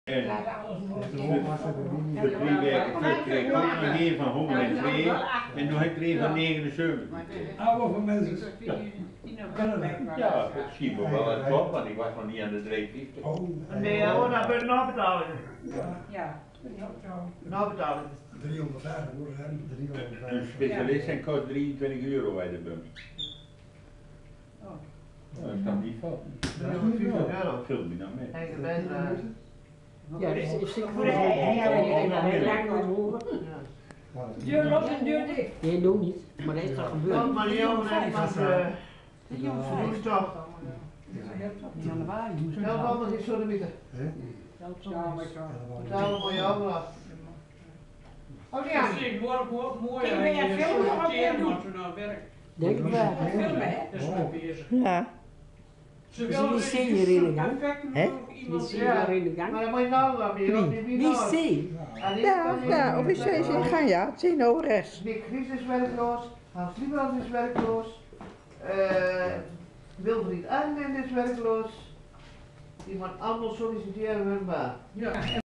En de 3 weken terug kreeg ik ook nog een van 102 en toen heb ik er een van 79 gekregen. Oude van mensen. Ja, dat schiet me wel uit top, want ik was nog niet aan de 350. Nee, hoor, dat ben je nabetaling. Ja. Nabetaling. 350 hoor, hè? Een 350. specialist en kost 23 euro bij de bum. Dat is dan niet fout. 350 euro. Vul me dan mee. En je bent Ja, dus is ik voor de Deur los en deur dicht. Nee, doe niet. Maar dat is toch gebeurd? maar die jongen heeft doe toch. Januari. Stel allemaal geen sodomieten. Betalen voor jou maar af. Oh ja. Ik ben je filmen of wat doen? Denk ik wel. Filmen, Ja. Ze zien hier in de gang. Hè? Die zien hier in de gang. Maar dan moet je nou wel weer. Wie zie? Ja, officieel is in gang, ja. 10 over rechts. Nick Gries is werkloos. Hans Liebrand is werkloos. Wilfried Arnhem is werkloos. Iemand anders solliciteren hun baan.